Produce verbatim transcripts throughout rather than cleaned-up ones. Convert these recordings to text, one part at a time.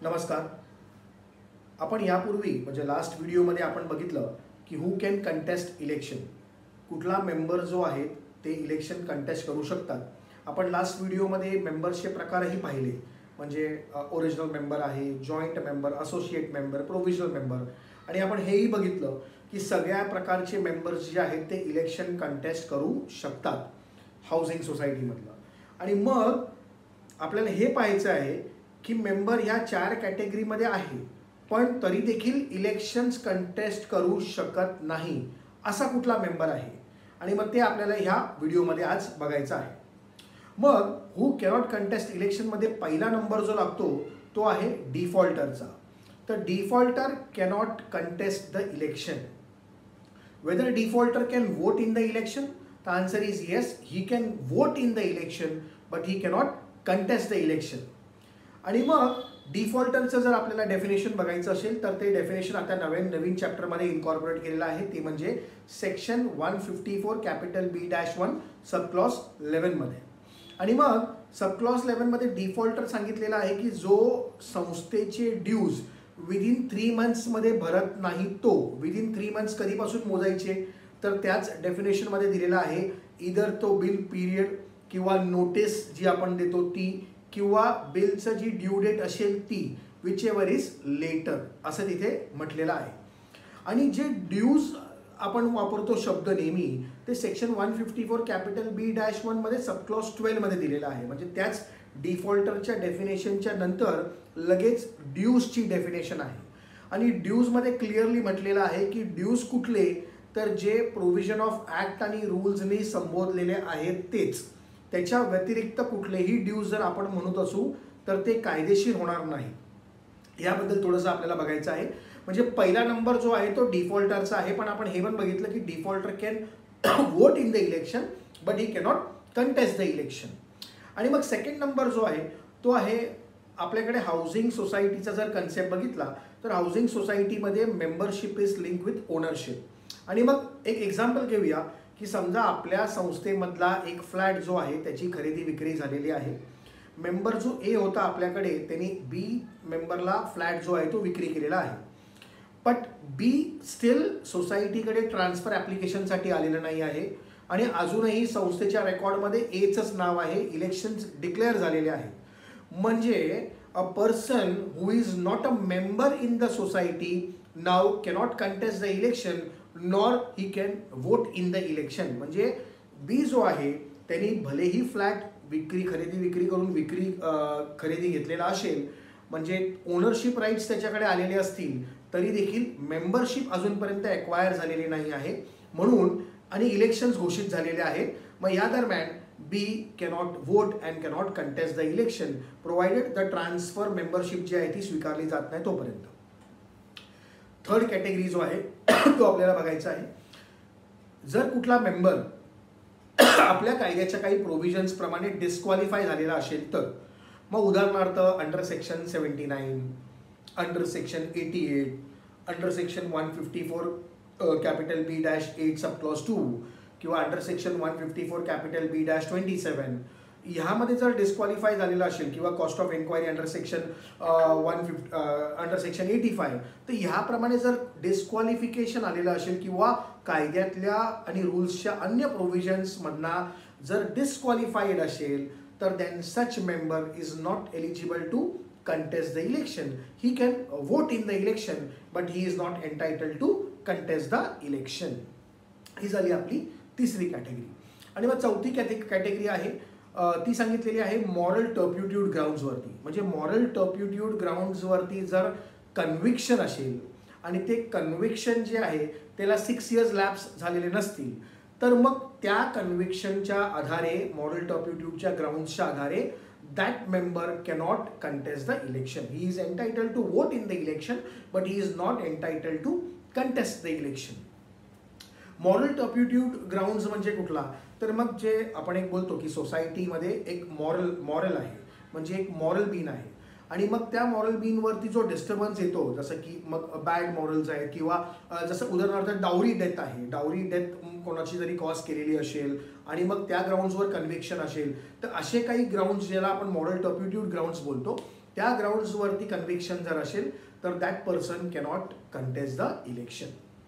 नमस्कार. आपण यापूर्वी म्हणजे लास्ट व्हिडिओमध्ये आपण बघितलं की हू कॅन कंटेस्ट इलेक्शन, कुठला मेंबर जो आहे ते इलेक्शन कंटेस्ट करू शकतात. आपण लास्ट व्हिडिओमध्ये मेंबर्सचे प्रकारही पाहिले, म्हणजे ओरिजिनल मेंबर आहे, joint member, associate member, provisional member, आणि आपण हेही बघितलं की सगळ्या प्रकारचे मेंबर्स जे आहेत ते इलेक्शन कंटेस्ट करू शकतात हाऊसिंग सोसायटीमधलं. आणि मग आपल्याला हे पाहायचं आहे की मेंबर ह्या चार कॅटेगरीमध्ये आहे पण तरी देखील इलेक्शन्स कंटेस्ट करू शकत नाही असा कुठला मेंबर आहे, आणि मग ते आपल्याला ह्या व्हिडिओमध्ये आज बघायचं आहे. मग हू कॅनॉट कंटेस्ट इलेक्शनमध्ये पहिला नंबर जो लागतो तो आहे डिफॉल्टरचा. तर defaulter cannot contest the election. Whether defaulter can vote in the election? The answer is yes, he can vote in the election but he cannot contest the election. आणि मग डिफॉल्टरचं जर आपल्याला डेफिनेशन बघायचं असेल तर ते डेफिनेशन आता नवीन नवीन चॅप्टरमध्ये इन्कॉर्पोरेट केलेलं आहे, ते म्हणजे section one fifty four capital B dash one subclause इलेव्हनमध्ये. आणि मग सबक्लॉज इलेव्हनमध्ये डिफॉल्टर सांगितलेला आहे की जो संस्थेचे ड्यूज विदिन थ्री मंथ्समध्ये भरत नाही तो. विदिन थ्री मंथ्स कधीपासून मोजायचे तर त्याच डेफिनेशनमध्ये दिलेला आहे, इधर तो बिल पीरियड किंवा नोटीस जी आपण देतो ती किंवा बिलचं जी ड्यू डेट असेल ती, विच एव्हर इज लेटर असं तिथे म्हटलेलं आहे. आणि जे ड्यूज आपण वापरतो शब्द नेहमी ते section one fifty four capital B dash वनमध्ये सबक्लॉज ट्वेल्वमध्ये दिलेलं आहे, म्हणजे त्याच डिफॉल्टरच्या डेफिनेशनच्या नंतर लगेच ड्यूजची डेफिनेशन आहे. आणि ड्यूजमध्ये क्लिअरली म्हटलेलं आहे की ड्यूज कुठले, तर जे प्रोव्हिजन ऑफ ॲक्ट आणि रूल्सनी संबोधलेले आहेत तेच. त्याच्या व्यतिरिक्त कुठलेही ड्यूज जर आपण म्हणत असू तर ते कायदेशीर होणार नाही. याबद्दल थोडंसं आपल्याला बघायचं आहे. म्हणजे पहिला नंबर जो आहे तो डिफॉल्टरचा आहे, पण आपण हे पण बघितलं की defaulter can vote in the election but he cannot contest the election. आणि मग सेकंड नंबर जो आहे तो आहे आपल्याकडे हाऊसिंग सोसायटीचा जर कन्सेप्ट बघितला तर हाऊसिंग सोसायटीमध्ये membership is link with ownership. आणि मग एक एक्झाम्पल घेऊया की समजा आपल्या संस्थेमधला एक फ्लॅट जो आहे त्याची खरेदी विक्री झालेली आहे. मेंबर जो ए होता आपल्याकडे त्यांनी बी मेंबरला फ्लॅट जो आहे तो विक्री केलेला आहे, बट बी स्टील सोसायटीकडे ट्रान्सफर ॲप्लिकेशनसाठी आलेलं नाही आहे आणि अजूनही संस्थेच्या रेकॉर्डमध्ये एचंच नाव आहे, इलेक्शन्स डिक्लेअर झालेले आहे. म्हणजे a person who is not a member in the society नाव cannot contest the election nor he can vote in the election. म्हणजे बी जो आहे त्यांनी भलेही फ्लॅट विक्री खरेदी विक्री करून विक्री खरेदी घेतलेला असेल, म्हणजे ओनरशिप राईट्स त्याच्याकडे आलेले असतील तरी देखील मेंबरशिप अजूनपर्यंत एक्वायर झालेली नाही आहे म्हणून, आणि इलेक्शन्स घोषित झालेले आहेत. मग या दरम्यान B cannot vote and cannot contest the election provided the transfer membership जी आहे ती स्वीकारली जात नाही तोपर्यंत. थर्ड कॅटेगरी जो आहे तो आपल्याला बघायचा आहे. जर कुठला मेंबर आपल्या कायद्याच्या काही प्रोव्हिजन्स प्रमाणे डिस्क्वालिफाय झालेला असेल तर मग उदाहरणार्थ under section seventy nine, under section eighty eight, under section one fifty four capital B dash eight subclause two किंवा under section one fifty four capital B dash twenty seven ह्यामध्ये जर disqualify झालेला असेल किंवा cost of enquiry under section one fifty under section eighty five, तर ह्याप्रमाणे जर disqualification आलेलं असेल किंवा कायद्यातल्या आणि रूल्सच्या अन्य प्रोव्हिजन्समधना जर डिस्क्वालिफाईड असेल तर then such member is not eligible to contest the election. He can vote in the election but he is not entitled to contest the election. ही झाली आपली तिसरी कॅटेगरी. आणि मग चौथी कॅटे कॅटेगरी आहे ती सांगितलेली आहे मॉरल टर्प्युट्यूड ग्राउंड्सवरती. म्हणजे मॉरल टर्प्युट्यूड ग्राउंड्सवरती जर कन्व्हिक्शन असेल आणि ते कन्व्हिक्शन जे आहे त्याला सिक्स इयर्स लॅप्स झालेले नसतील तर मग त्या कन्व्हिक्शनच्या आधारे मॉरल टर्प्युट्यूडच्या ग्राउंड्सच्या आधारे that member cannot contest the election. He is entitled to vote in the election but he is not entitled to contest the election. Moral turpitude grounds म्हणजे कुठला, तर मग जे आपण एक बोलतो की सोसायटीमध्ये एक मॉरल मॉरल आहे, म्हणजे एक मॉरल बीन आहे, आणि मग त्या मॉरल बीनवरती जो डिस्टर्बन्स येतो जसं की मग बॅड मॉरल्स आहेत किंवा जसं उदाहरणार्थ डावरी डेथ आहे, डावरी डेथ कोणाची जरी कॉज केलेली असेल आणि मग त्या ग्राउंड्सवर कन्व्हिक्शन असेल तर असे काही ग्राउंड्स ज्याला आपण मॉरल टर्प्युट्यूड ग्राउंड्स बोलतो त्या ग्राउंड्सवरती कन्व्हिक्शन जर असेल तर that person cannot contest the election.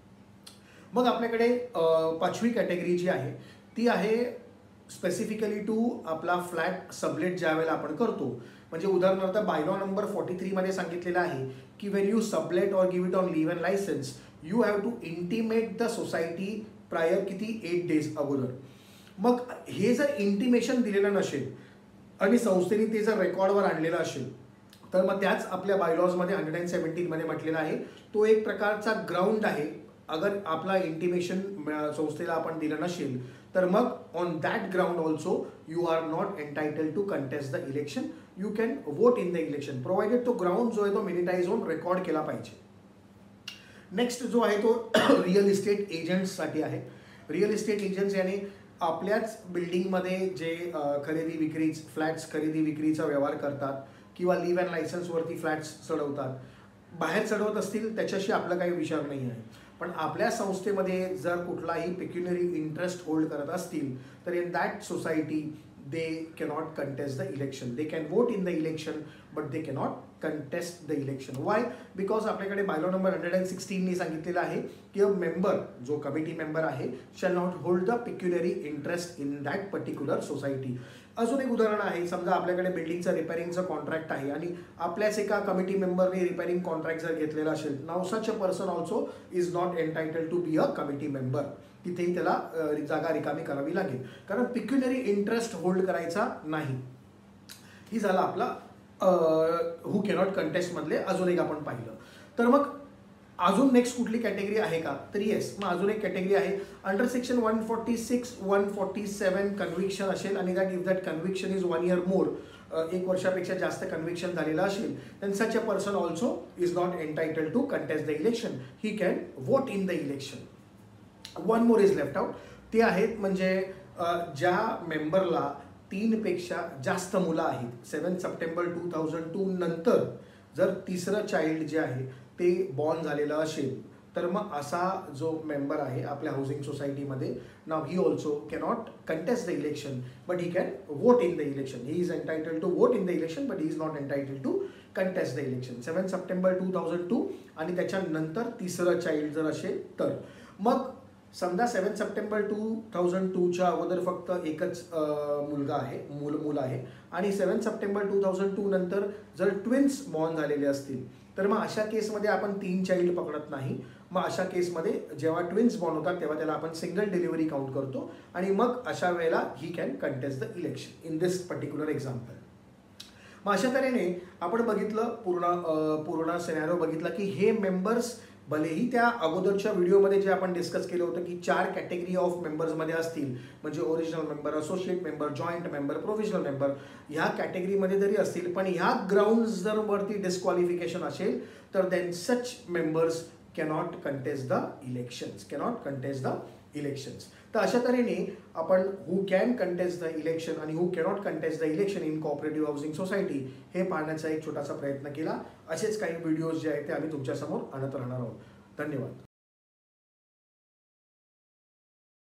मग आपल्याकडे पाचवी कॅटेगरी जी आहे ती आहे स्पेसिफिकली टू आपला फ्लॅट सबलेट ज्या वेळेला आपण करतो. म्हणजे उदाहरणार्थ बायलॉ नंबर फोर्टी थ्री मध्ये सांगितलेलं आहे की when you sublet or give it on leave and licence you have to intimate the society prior किती एट डेज अगोदर. मग हे जर इंटिमेशन दिलेलं नसेल आणि संस्थेने ते जर रेकॉर्डवर आणलेलं असेल तर मग त्याच आपल्या बायलॉजमध्ये हंड्रेड अँड सेव्हन्टीन मध्ये म्हटलेला आहे तो एक प्रकारचा ग्राउंड आहे. अगर आपला इंटिमेशन संस्थेला आपण दिलं नसेल तर मग on that ground also you are not entitle to contest the election. You can vote in the election provided तो ग्राउंड जो आहे तो मिनिटाईज होऊन रेकॉर्ड केला पाहिजे. नेक्स्ट जो आहे तो रिअल इस्टेट एजंट्ससाठी आहे. रिअल इस्टेट एजंट्स याने आपल्याच बिल्डिंगमध्ये जे खरेदी विक्री फ्लॅट्स खरेदी विक्रीचा व्यवहार करतात किंवा लिव्ह अँड लायसन्सवरती फ्लॅट्स चढवतात. बाहेर चढवत असतील त्याच्याशी आपलं काही विचार नाही आहे, पण आपल्या संस्थेमध्ये जर कुठलाही पेक्युनरी इंटरेस्ट होल्ड करत असतील तर in that society they cannot contest the election. They can vote in the election but they cannot contest the election. Why? Because आपल्याकडे बायलॉ नंबर हंड्रेड अँड सिक्स्टीननी सांगितलेलं आहे की अ मेंबर जो कमिटी मेंबर आहे shall not hold the pecuniary interest in that particular society. अजून एक उदाहरण आहे, समजा आपल्याकडे बिल्डिंगचं रिपेअरिंगचं कॉन्ट्रॅक्ट आहे आणि आपल्याच एका कमिटी मेंबरने रिपेअरिंग कॉन्ट्रॅक्ट जर घेतलेला असेल, now such a person also is not entitle to be a committee member. तिथेही त्याला जागा रिकामी करावी लागेल कारण पिक्युनरी इंटरेस्ट होल्ड करायचा नाही. ही झाला आपला हू कॅनॉट कंटेस्ट मधले अजून एक आपण पाहिलं. तर मग अजून नेक्स्ट कुठली कॅटेगरी आहे का? तर येस, मग अजून एक कॅटेगरी आहे under section one forty six one forty seven conviction असेल आणि that if that conviction is one year more, एक वर्षापेक्षा जास्त कन्व्हिक्शन झालेलं असेल then such a person also is not entitle to contest the election. He can vote in the election. One more is left out. ते आहेत म्हणजे ज्या मेंबरला तीनपेक्षा जास्त मुलं आहेत. Seven September two thousand two नंतर जर तिसरं चाइल्ड जे आहे ते बॉर्न झालेलं असेल तर मग असा जो मेंबर आहे आपल्या हाऊसिंग सोसायटीमध्ये now he also cannot contest the election but he can vote in the election. He is entitle to vote in the election but he is not entitle to contest the election. Seven September two thousand two आणि त्याच्यानंतर तिसरं child जर असेल तर. मग समजा seven September two thousand टूच्या अगोदर फक्त एकच मुलगा आहे मूल मूल आहे आणि seven September two thousand two नंतर जर ट्विन्स बॉर्न झालेले असतील तर मग अशा केसमध्ये आपण तीन चाइल्ड पकडत नाही. मग अशा केसमध्ये जेव्हा ट्विन्स बॉर्न होतात तेव्हा त्याला आपण सिंगल डिलिव्हरी काउंट करतो आणि मग अशा वेळेला he can contest the election in this particular example. मग अशा तऱ्हेने आपण बघितलं पूर्ण पूर्ण सिनॅरिओ बघितला की हे मेंबर्स भलेही त्या अगोदरच्या व्हिडिओमध्ये जे आपण डिस्कस केलं होतं की चार कॅटेगरी ऑफ मेंबर्समध्ये असतील म्हणजे original member, associate member, joint member, provisional member, ह्या कॅटेगरीमध्ये जरी असतील पण ह्या ग्राउंड्स जर वरती डिस्क्वालिफिकेशन असेल तर then such members cannot contest the elections cannot contest the elections. तर अशा तऱ्हेने आपण who can contest the election आणि who cannot contest the election in cooperative housing society हे पाहण्याचा एक छोटासा प्रयत्न केला. असेच काही व्हिडिओज जे आहेत ते आम्ही तुमच्यासमोर आणत राहणार आहोत. धन्यवाद.